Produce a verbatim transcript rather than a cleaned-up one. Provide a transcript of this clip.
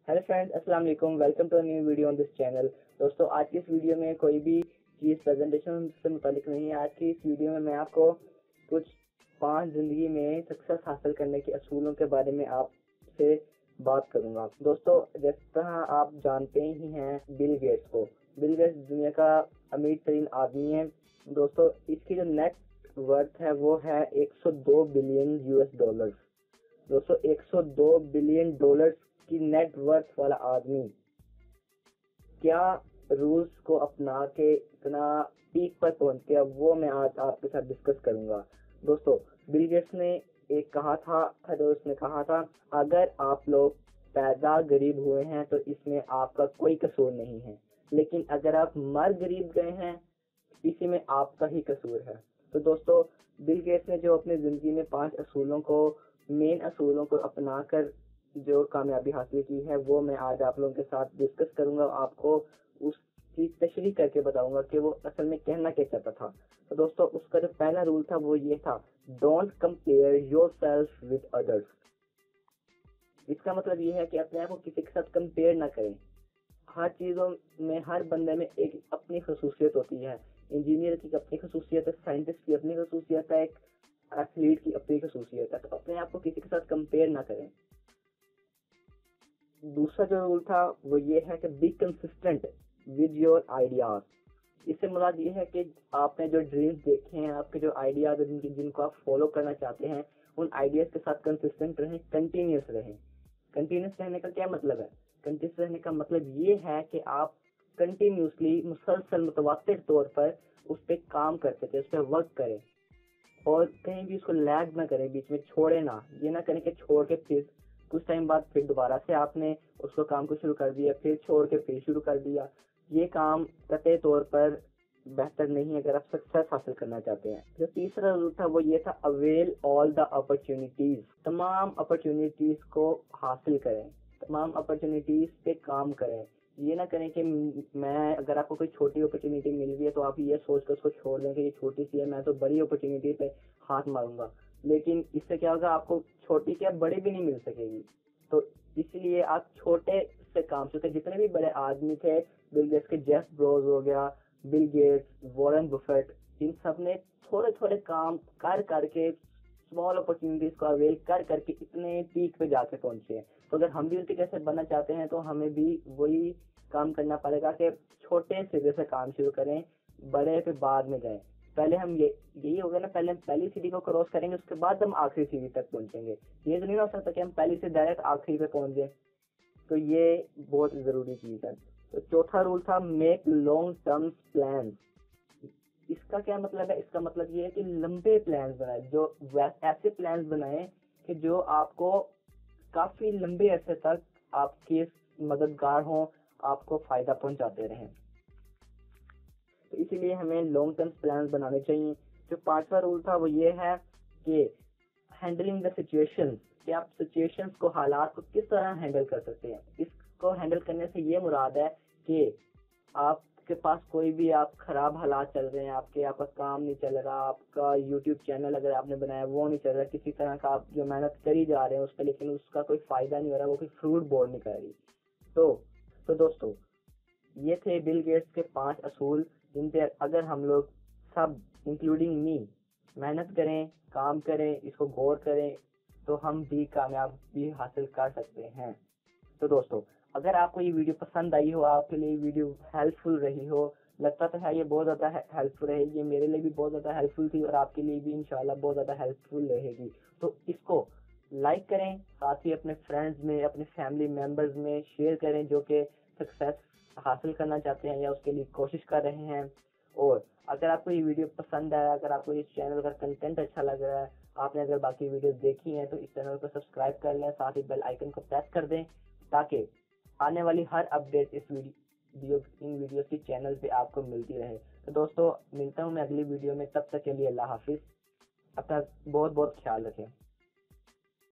Hello friends, अस्सलाम वालेकुम। Welcome to a new video on this channel. दोस्तों, आज की इस वीडियो में कोई भी चीज़ प्रेजेंटेशन से मुतालिक नहीं है। आज की इस वीडियो में मैं आपको कुछ पांच ज़िंदगी में सक्सेस हासिल करने के असूलों के बारे में आपसे बात करूंगा। दोस्तों, जिस तरह आप जानते ही हैं बिल गेट्स को। बिल गेट्स दुनिया का अमीर तरीन आदमी है। दोस्तों, इसकी जो नेट वर्थ है वो है एक सौ दो बिलियन यूएस डॉलर। दोस्तों, एक सौ दो बिलियन डॉलर की नेट वर्थ वाला आदमी क्या रूल्स को अपना के इतना पीक पर पहुंच गया, वो मैं आज आपके साथ डिस्कस करूंगा। दोस्तों, बिल गेट्स ने एक कहा था तो उसने कहा था, अगर आप लोग पैदा गरीब हुए हैं तो इसमें आपका कोई कसूर नहीं है, लेकिन अगर आप मर गरीब गए हैं इसी में आपका ही कसूर है। तो दोस्तों, बिल गेट्स ने जो अपनी जिंदगी में पांच असूलों को मेन असूलों को अपनाकर जो कामयाबी हासिल की है वो मैं आज आप लोगों के साथ डिस्कस करूंगा। आपको उसकी तशरीह करके बताऊंगा कि वो असल में कहना क्या चाहता था। तो दोस्तों, उसका जो पहला रूल था वो ये था, don't compare yourself with others. इसका मतलब ये है कि अपने आप को किसी के साथ कंपेयर ना करें। हर चीज़ों में, हर बंदे में एक अपनी खसूसियत होती है। इंजीनियर की अपनी खसूसियत है, साइंटिस्ट की अपनी खसूसियत है, एक एथलीट की अपनी खसूसियत है। तो अपने आप को किसी के साथ कंपेयर ना करें। दूसरा जो रूल था वो ये है कि be consistent with your ideas. इससे मुराद ये है कि आपने जो ड्रीम्स देखे हैं, आपके जो आइडियाज जिनकी जिनको आप फॉलो करना चाहते हैं, उन आइडियाज के साथ कंसिस्टेंट रहें, कंटिन्यूस रहें। कंटिन्यूस रहने का क्या मतलब है? कंटिन्यूस रहने का मतलब ये है कि आप कंटिन्यूसली मुसलसल मुतवातिर तौर पर उस पर काम करते थे, उस पर वर्क करें और कहीं भी उसको लैग ना करें, बीच में छोड़े ना। ये ना करें कि छोड़ के फिर कुछ टाइम बाद फिर दोबारा से आपने उसको काम को शुरू कर दिया, फिर छोड़ के फिर शुरू कर दिया। ये काम कतई तौर पर बेहतर नहीं है अगर आप सक्सेस हासिल करना चाहते हैं। जो तीसरा रूल था वो ये था, अवेल ऑल द अपॉर्चुनिटीज। तमाम अपॉर्चुनिटीज को हासिल करें, तमाम अपॉर्चुनिटीज पे काम करें। ये ना करें कि मैं अगर आपको कोई छोटी अपॉर्चुनिटी मिल रही है तो आप ये सोच कर उसको छोड़ दें कि ये छोटी सी है, मैं तो बड़ी अपॉर्चुनिटी पे हाथ मारूंगा। लेकिन इससे क्या होगा, आपको छोटी क्या बड़ी भी नहीं मिल सकेगी। तो इसलिए आप छोटे से काम से, जितने भी बड़े आदमी थे, बिल गेट्स के जेफ बेजोस हो गया, बिल गेट्स, वॉरेन बफेट, इन सब ने थोड़े थोड़े काम कर करके, स्मॉल अपॉर्चुनिटीज को अवेल कर करके इतने पीक पे जाके पहुंचे हैं। तो अगर हम भी उनके जैसे बनना चाहते हैं तो हमें भी वही काम करना पड़ेगा कि छोटे सिरे से काम शुरू करें, बड़े पे बाद में जाएं। पहले हम ये यही होगा ना, पहले हम पहली सीढ़ी को क्रॉस करेंगे, उसके बाद हम आखिरी सीढ़ी तक पहुंचेंगे। ये तो नहीं हो सकता कि हम पहली से डायरेक्ट आखिरी पे पहुंच जाए। तो ये बहुत जरूरी चीज है। तो चौथा रूल था, मेक लॉन्ग टर्म प्लान। इसका क्या मतलब है? इसका मतलब ये है कि लंबे प्लान बनाए, जो ऐसे प्लान बनाए कि जो आपको काफी लंबे अरसे तक आपके मददगार हों, आपको फायदा पहुंचाते रहें। तो इसीलिए हमें लॉन्ग टर्म प्लान बनाने चाहिए। जो पांचवा रूल था वो ये है कि हैंडलिंग द सिचुएशन, कि आप सिचुएशंस को, हालात को किस तरह हैंडल कर सकते हैं। इसको हैंडल करने से ये मुराद है कि आपके पास कोई भी आप खराब हालात चल रहे हैं, आपके आपका काम नहीं चल रहा, आपका यूट्यूब चैनल अगर आपने बनाया वो नहीं चल रहा, किसी तरह का आप जो मेहनत करी जा रहे हैं उस पर, लेकिन उसका कोई फायदा नहीं हो रहा, वो कोई फ्रूट बोर नहीं कर रही। तो तो दोस्तों, ये थे बिल गेट्स के पांच असूल, जिन पे अगर हम लोग सब इंक्लूडिंग मी मेहनत करें, काम करें, इसको गौर करें तो हम भी कामयाबी हासिल कर सकते हैं। तो दोस्तों, अगर आपको ये वीडियो पसंद आई हो, आपके लिए वीडियो हेल्पफुल रही हो, लगता तो है ये बहुत ज़्यादा हेल्पफुल रहेगी, ये मेरे लिए भी बहुत ज़्यादा हेल्पफुल थी और आपके लिए भी इंशाल्लाह बहुत ज़्यादा हेल्पफुल रहेगी। तो इसको लाइक करें, साथ ही अपने फ्रेंड्स में, अपने फैमिली मेम्बर्स में शेयर करें जो कि सक्सेस हासिल करना चाहते हैं या उसके लिए कोशिश कर रहे हैं। और अगर आपको ये वीडियो पसंद आया, अगर आपको इस चैनल का कंटेंट अच्छा लग रहा है, आपने अगर बाकी वीडियो देखी हैं, तो इस चैनल को सब्सक्राइब कर लें, साथ ही बेल आइकन को प्रेस कर दें ताकि आने वाली हर अपडेट इस वीडियो इन वीडियो की चैनल पे आपको मिलती रहे। तो दोस्तों, मिलता हूँ मैं अगली वीडियो में, तब तक के लिए अल्लाह हाफिज। अपना बहुत बहुत ख्याल रखें।